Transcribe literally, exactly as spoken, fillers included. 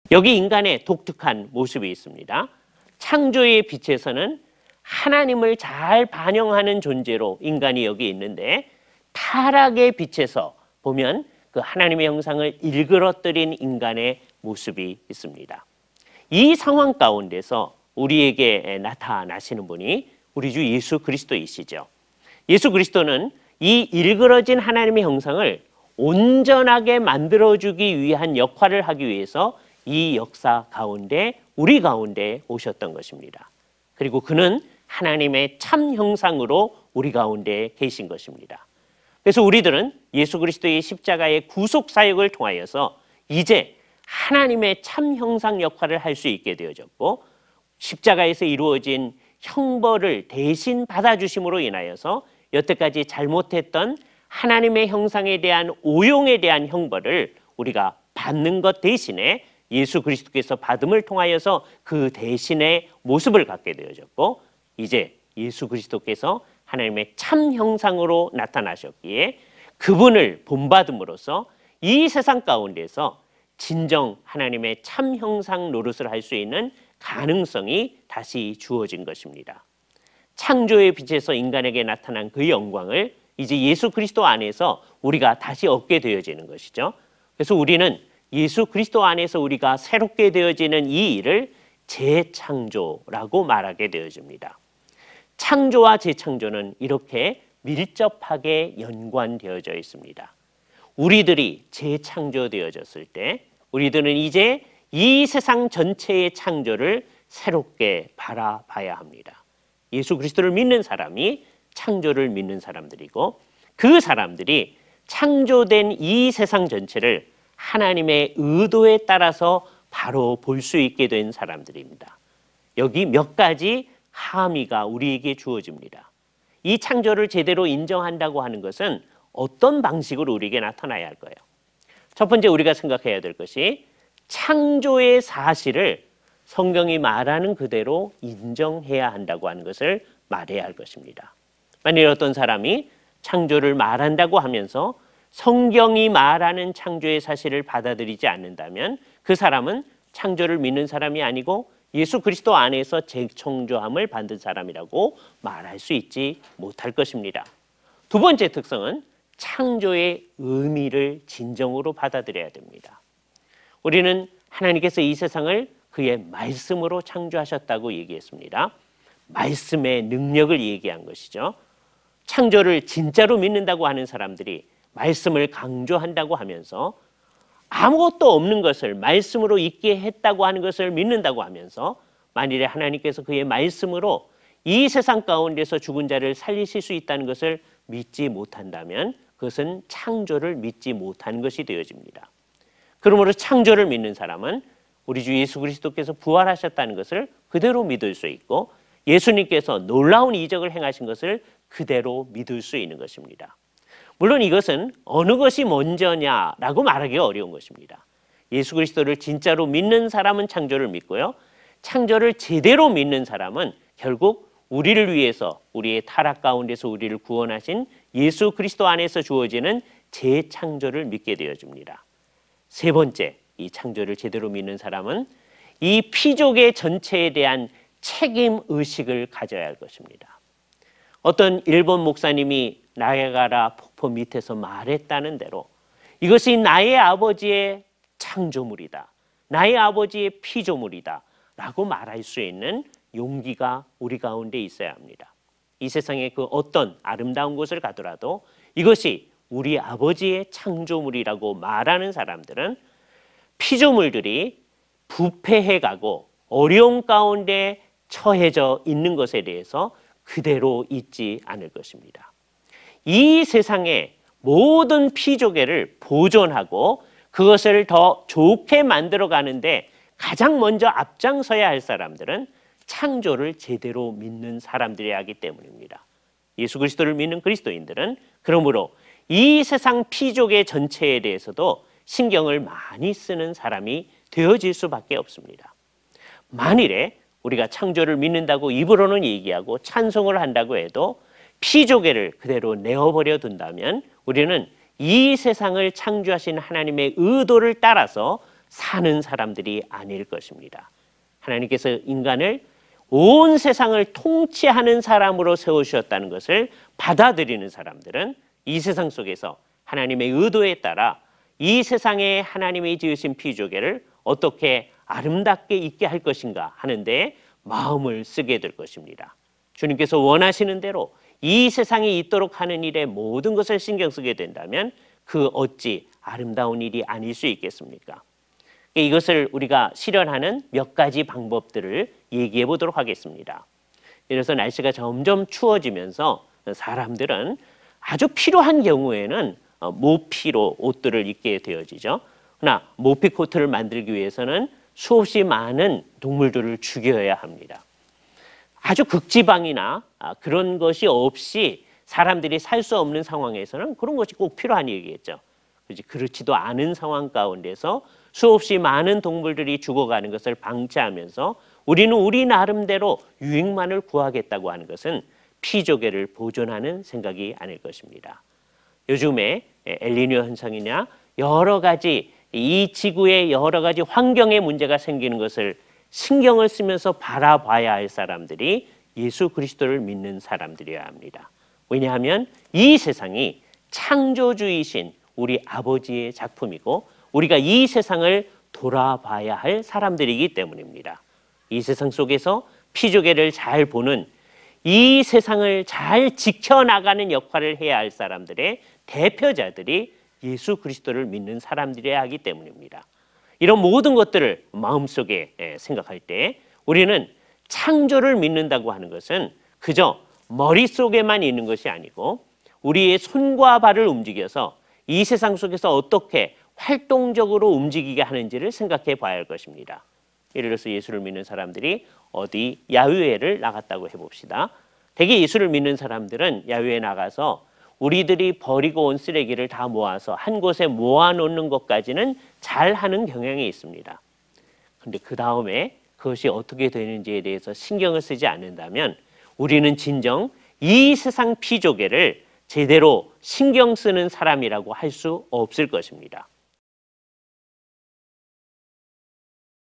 여기 인간의 독특한 모습이 있습니다. 창조의 빛에서는 하나님을 잘 반영하는 존재로 인간이 여기 있는데, 타락의 빛에서 보면 그 하나님의 형상을 일그러뜨린 인간의 모습이 있습니다. 이 상황 가운데서 우리에게 나타나시는 분이 우리 주 예수 그리스도이시죠. 예수 그리스도는 이 일그러진 하나님의 형상을 온전하게 만들어주기 위한 역할을 하기 위해서 이 역사 가운데, 우리 가운데 오셨던 것입니다. 그리고 그는 하나님의 참 형상으로 우리 가운데 계신 것입니다. 그래서 우리들은 예수 그리스도의 십자가의 구속 사역을 통하여서 이제 하나님의 참 형상 역할을 할 수 있게 되어졌고, 십자가에서 이루어진 형벌을 대신 받아주심으로 인하여서 여태까지 잘못했던 하나님의 형상에 대한 오용에 대한 형벌을 우리가 받는 것 대신에 예수 그리스도께서 받음을 통하여서 그 대신의 모습을 갖게 되어졌고, 이제 예수 그리스도께서 하나님의 참 형상으로 나타나셨기에 그분을 본받음으로써 이 세상 가운데서 진정 하나님의 참 형상 노릇을 할 수 있는 가능성이 다시 주어진 것입니다. 창조의 빛에서 인간에게 나타난 그 영광을 이제 예수 그리스도 안에서 우리가 다시 얻게 되어지는 것이죠. 그래서 우리는 예수 그리스도 안에서 우리가 새롭게 되어지는 이 일을 재창조라고 말하게 되어집니다. 창조와 재창조는 이렇게 밀접하게 연관되어져 있습니다. 우리들이 재창조되어졌을 때 우리들은 이제 이 세상 전체의 창조를 새롭게 바라봐야 합니다. 예수 그리스도를 믿는 사람이 창조를 믿는 사람들이고, 그 사람들이 창조된 이 세상 전체를 하나님의 의도에 따라서 바로 볼 수 있게 된 사람들입니다. 여기 몇 가지 함의가 우리에게 주어집니다. 이 창조를 제대로 인정한다고 하는 것은 어떤 방식으로 우리에게 나타나야 할까요? 첫 번째 우리가 생각해야 될 것이 창조의 사실을 성경이 말하는 그대로 인정해야 한다고 하는 것을 말해야 할 것입니다. 만일 어떤 사람이 창조를 말한다고 하면서 성경이 말하는 창조의 사실을 받아들이지 않는다면 그 사람은 창조를 믿는 사람이 아니고 예수 그리스도 안에서 재창조함을 받은 사람이라고 말할 수 있지 못할 것입니다. 두 번째 특성은 창조의 의미를 진정으로 받아들여야 됩니다. 우리는 하나님께서 이 세상을 그의 말씀으로 창조하셨다고 얘기했습니다. 말씀의 능력을 얘기한 것이죠. 창조를 진짜로 믿는다고 하는 사람들이 말씀을 강조한다고 하면서 아무것도 없는 것을 말씀으로 있게 했다고 하는 것을 믿는다고 하면서 만일에 하나님께서 그의 말씀으로 이 세상 가운데서 죽은 자를 살리실 수 있다는 것을 믿지 못한다면 그것은 창조를 믿지 못한 것이 되어집니다. 그러므로 창조를 믿는 사람은 우리 주 예수 그리스도께서 부활하셨다는 것을 그대로 믿을 수 있고, 예수님께서 놀라운 이적을 행하신 것을 그대로 믿을 수 있는 것입니다. 물론 이것은 어느 것이 먼저냐라고 말하기가 어려운 것입니다. 예수 그리스도를 진짜로 믿는 사람은 창조를 믿고요, 창조를 제대로 믿는 사람은 결국 우리를 위해서 우리의 타락 가운데서 우리를 구원하신 예수 그리스도 안에서 주어지는 재창조를 믿게 되어집니다. 세 번째, 이 창조를 제대로 믿는 사람은 이 피조계 전체에 대한 책임 의식을 가져야 할 것입니다. 어떤 일본 목사님이 나야가라 폭포 밑에서 말했다는 대로 이것이 나의 아버지의 창조물이다, 나의 아버지의 피조물이다 라고 말할 수 있는 용기가 우리 가운데 있어야 합니다. 이 세상의 그 어떤 아름다운 곳을 가더라도 이것이 우리 아버지의 창조물이라고 말하는 사람들은 피조물들이 부패해가고 어려움 가운데 처해져 있는 것에 대해서 그대로 잊지 않을 것입니다. 이 세상의 모든 피조계를 보존하고 그것을 더 좋게 만들어 가는데 가장 먼저 앞장서야 할 사람들은 창조를 제대로 믿는 사람들이어야 하기 때문입니다. 예수 그리스도를 믿는 그리스도인들은 그러므로 이 세상 피조계 전체에 대해서도 신경을 많이 쓰는 사람이 되어질 수밖에 없습니다. 만일에 우리가 창조를 믿는다고 입으로는 얘기하고 찬송을 한다고 해도 피조계를 그대로 내어버려 둔다면 우리는 이 세상을 창조하신 하나님의 의도를 따라서 사는 사람들이 아닐 것입니다. 하나님께서 인간을 온 세상을 통치하는 사람으로 세우셨다는 것을 받아들이는 사람들은 이 세상 속에서 하나님의 의도에 따라 이 세상에 하나님이 지으신 피조개를 어떻게 아름답게 있게 할 것인가 하는데 마음을 쓰게 될 것입니다. 주님께서 원하시는 대로 이 세상이 있도록 하는 일에 모든 것을 신경 쓰게 된다면 그 어찌 아름다운 일이 아닐 수 있겠습니까? 이것을 우리가 실현하는 몇 가지 방법들을 얘기해 보도록 하겠습니다. 예를 들어서 날씨가 점점 추워지면서 사람들은 아주 필요한 경우에는 모피로 옷들을 입게 되어지죠. 그러나 모피 코트를 만들기 위해서는 수없이 많은 동물들을 죽여야 합니다. 아주 극지방이나 그런 것이 없이 사람들이 살 수 없는 상황에서는 그런 것이 꼭 필요한 얘기겠죠. 그렇지도 않은 상황 가운데서 수없이 많은 동물들이 죽어가는 것을 방치하면서 우리는 우리 나름대로 유익만을 구하겠다고 하는 것은 피조개를 보존하는 생각이 아닐 것입니다. 요즘에 엘니뇨 현상이냐 여러 가지 이 지구에 여러 가지 환경의 문제가 생기는 것을 신경을 쓰면서 바라봐야 할 사람들이 예수 그리스도를 믿는 사람들이어야 합니다. 왜냐하면 이 세상이 창조주이신 우리 아버지의 작품이고 우리가 이 세상을 돌아봐야 할 사람들이기 때문입니다. 이 세상 속에서 피조개를 잘 보는 이 세상을 잘 지켜나가는 역할을 해야 할 사람들의 대표자들이 예수 그리스도를 믿는 사람들이어야 하기 때문입니다. 이런 모든 것들을 마음속에 생각할 때 우리는 창조를 믿는다고 하는 것은 그저 머릿속에만 있는 것이 아니고 우리의 손과 발을 움직여서 이 세상 속에서 어떻게 활동적으로 움직이게 하는지를 생각해 봐야 할 것입니다. 예를 들어서 예수를 믿는 사람들이 어디 야유회를 나갔다고 해봅시다. 대개 예수를 믿는 사람들은 야유회에 나가서 우리들이 버리고 온 쓰레기를 다 모아서 한 곳에 모아놓는 것까지는 잘하는 경향이 있습니다. 그런데 그 다음에 그것이 어떻게 되는지에 대해서 신경을 쓰지 않는다면 우리는 진정 이 세상 피조개를 제대로 신경 쓰는 사람이라고 할 수 없을 것입니다.